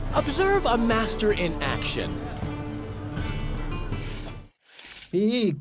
Observe a master in action. Peek.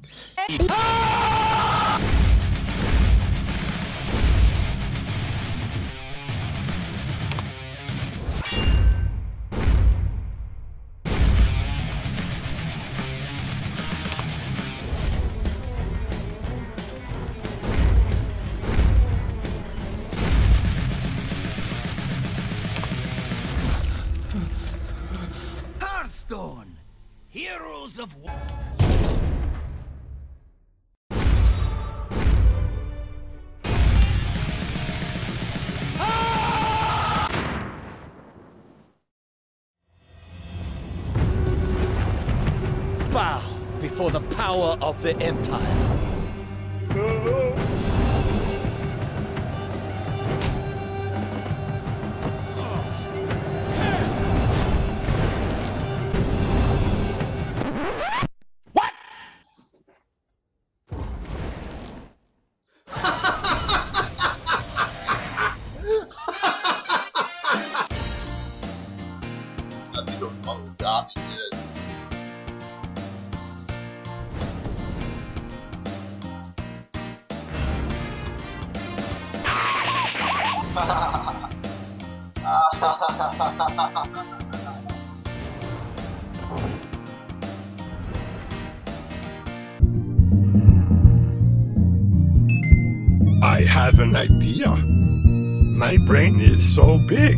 Hearthstone, heroes of war. Bow before the power of the Empire. I have an idea. My brain is so big.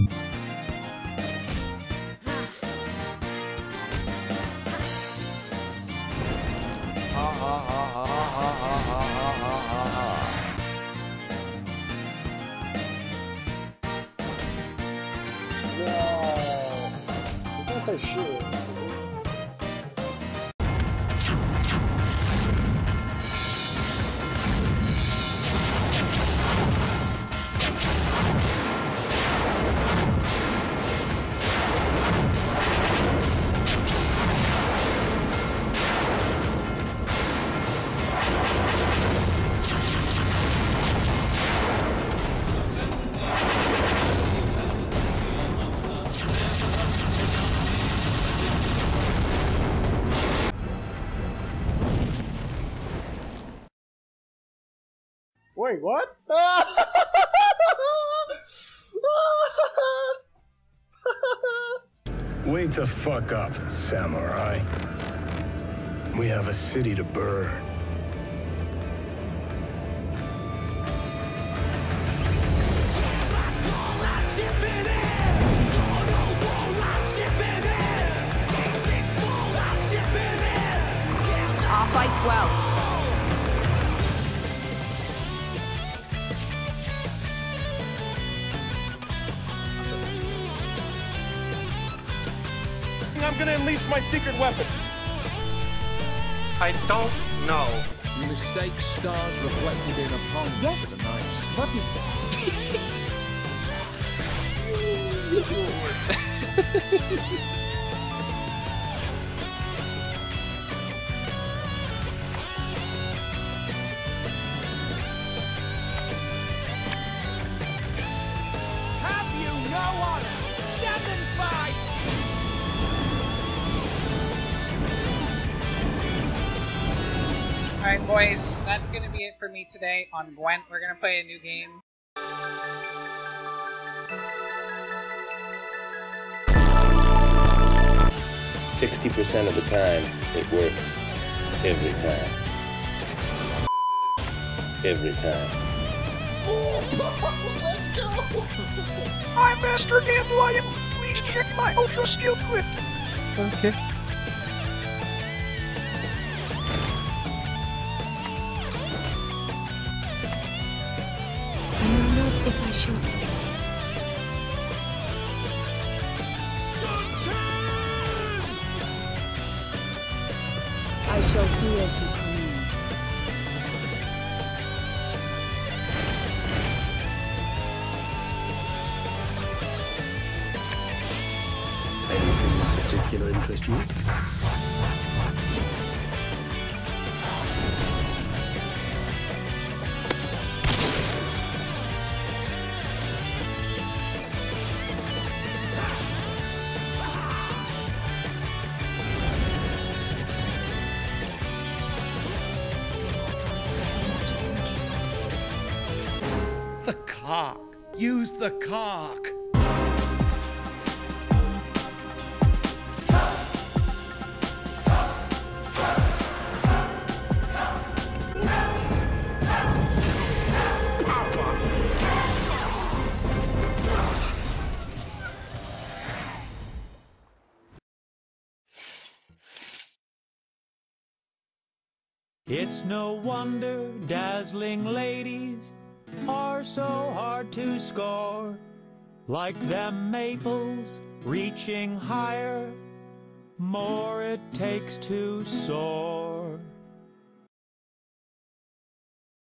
Wait, what? Wake the fuck up, samurai. We have a city to burn. Off by 12. I'm gonna unleash my secret weapon. I don't know. You mistake stars reflected in a pond Yes. for the night. What is... Have you no honor? Stand and fight! Alright boys, that's gonna be it for me today on Gwent. We're gonna play a new game. %60 of the time, it works. Every time. Every time. Let's go! I'm Master Dandelion. Please check my ultra skill crit. Okay. I know not if I should. I shall do as you command. Anything in particular interest you? park. Use the cark. It's no wonder dazzling ladies are so hard to score. Like them maples reaching higher, more it takes to soar.